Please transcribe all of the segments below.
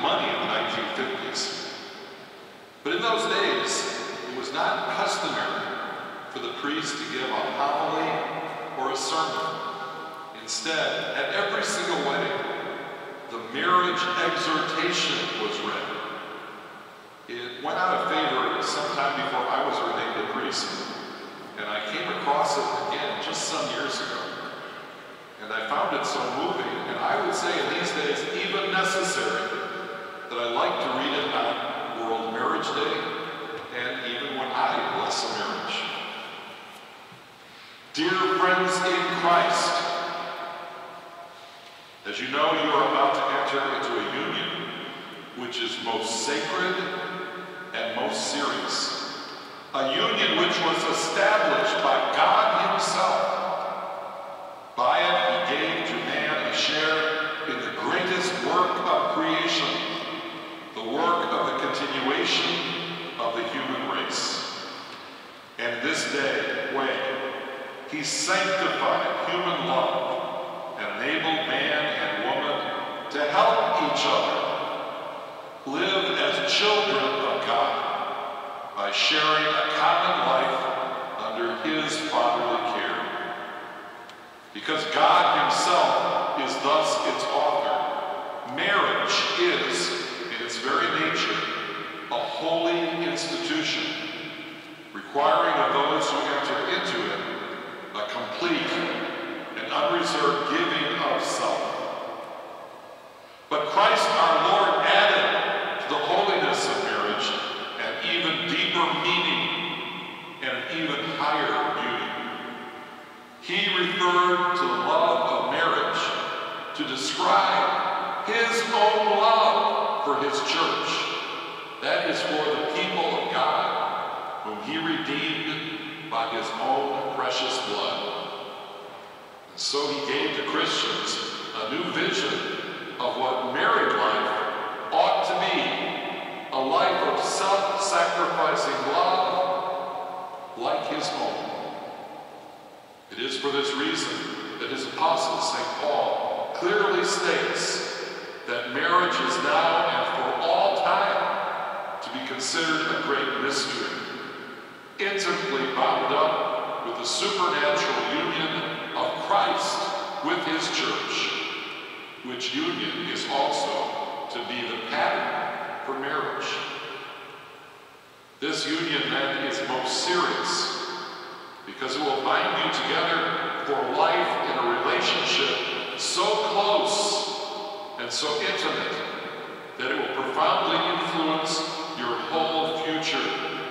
money in the 1950s. But in those days, it was not customary for the priest to give a homily or a sermon. Instead, at every single wedding, the marriage exhortation was read. It went out of favor sometime before I was ordained a priest, and I came across it again just some years ago. And I found it so moving, and I would say in these days even necessary, that I like to read it on World Marriage Day, and even when I bless a marriage. Dear friends in Christ, as you know, you are about to enter into a union which is most sacred and most serious. A union which was established by God Himself. By it, He gave to man a share in the greatest work of creation, the work of the continuation of the human race. And this way, He sanctified human love and enabled man and woman to help each other live as children of God by sharing a common life under His fatherly care. Because God Himself is thus its author, marriage is, in its very nature, a holy institution, requiring of those who enter into it a complete and unreserved giving of self. But Christ our Lord added to the holiness of marriage an even deeper meaning and an even higher beauty. He referred to the love of marriage to describe His own love for His church. That is for the people of God, whom He redeemed by His own precious blood. And so He gave to Christians a new vision of what married life ought to be, a life of self-sacrificing love like His own. It is for this reason that His apostle, St. Paul, clearly states that marriage is now and for all time to be considered a great mystery, intimately bound up with the supernatural union of Christ with His church, which union is also to be the pattern for marriage. This union, then, is most serious, because it will bind you together for life in a relationship so close and so intimate that it will profoundly influence your whole future.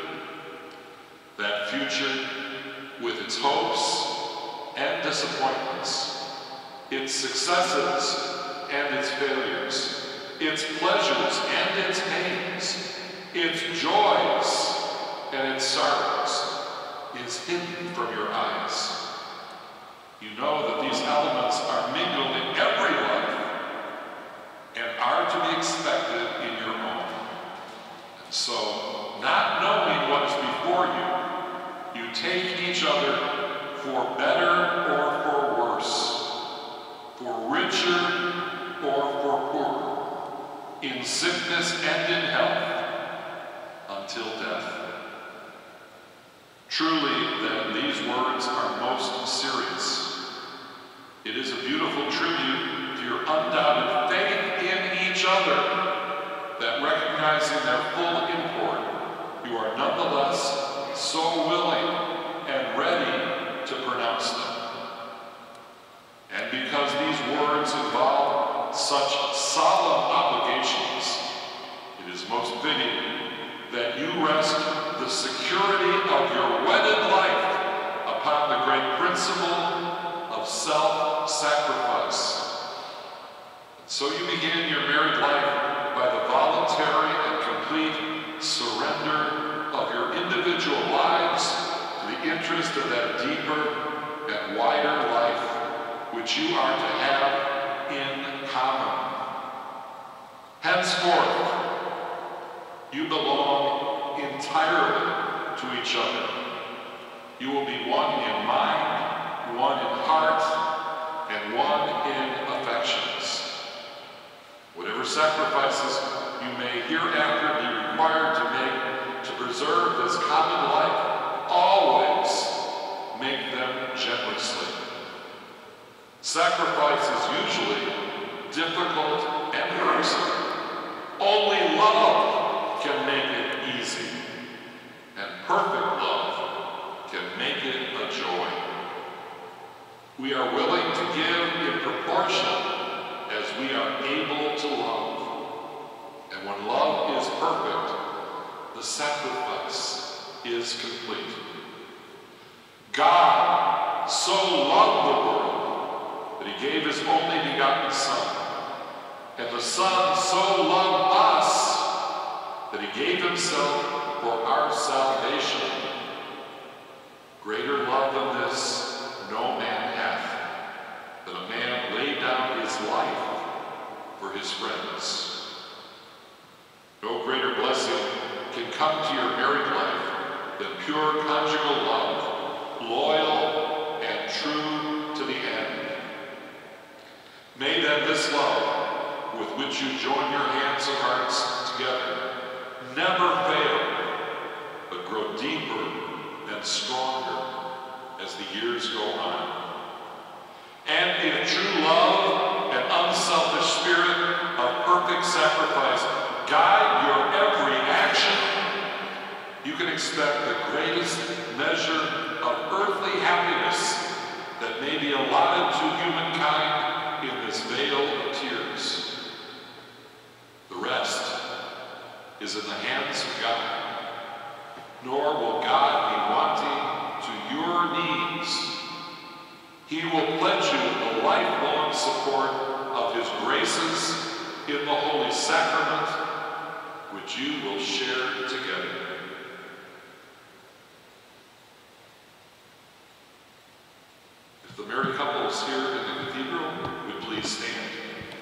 That future with its hopes and disappointments, its successes and its failures, its pleasures and its pains, its joys and its sorrows, is hidden from your eyes. You know that these elements are mingled in every life and are to be expected in your own. And so, not knowing what is before you, you take each other for better or for worse, for richer or for poorer, in sickness and in health, until death. Truly, then, these words are most serious. It is a beautiful tribute to your undoubted faith in each other that, recognizing their full import, you are nonetheless so willing and ready to pronounce them. And because these words involve such solemn obligations, it is most fitting that you rest the security of your wedded life upon the great principle of self-sacrifice. And so you begin your married life by the voluntary and complete surrender of your individual lives to the interest of that deeper and wider life which you are to have in common. Henceforth, you belong entirely to each other. You will be one in mind, one in heart, and one in affections. Whatever sacrifices may hereafter be required to make to preserve this common life, always make them generously. Sacrifice is usually difficult and irksome. Only love can make it easy, and perfect love can make it a joy. We are willing to give in proportion as we are able to love. And when love is perfect, the sacrifice is complete. God so loved the world that he gave his only begotten Son. And the Son so loved us that he gave himself for our salvation. Greater love than this no man hath, that a man lay down his life for his friends. No greater blessing can come to your married life than pure conjugal love, loyal and true to the end. May then this love, with which you join your hands and hearts together, never fail, but grow deeper and stronger as the years go on. And in true love and unselfish spirit of perfect sacrifice guide your every action, you can expect the greatest measure of earthly happiness that may be allotted to humankind in this vale of tears. The rest is in the hands of God, nor will God be wanting to your needs. He will pledge you the lifelong support of his graces in the Holy Sacrament, which you will share together. If the married couples here in the cathedral would please stand.